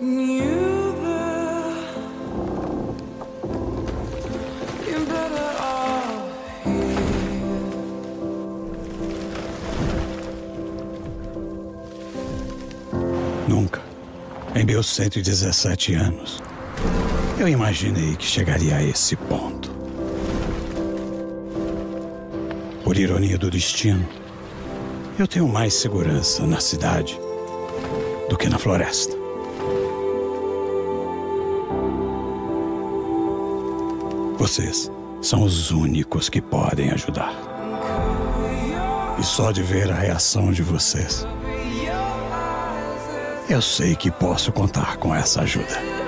Nunca, em meus 117 anos, eu imaginei que chegaria a esse ponto. Por ironia do destino, eu tenho mais segurança na cidade do que na floresta. Vocês são os únicos que podem ajudar. E só de ver a reação de vocês, eu sei que posso contar com essa ajuda.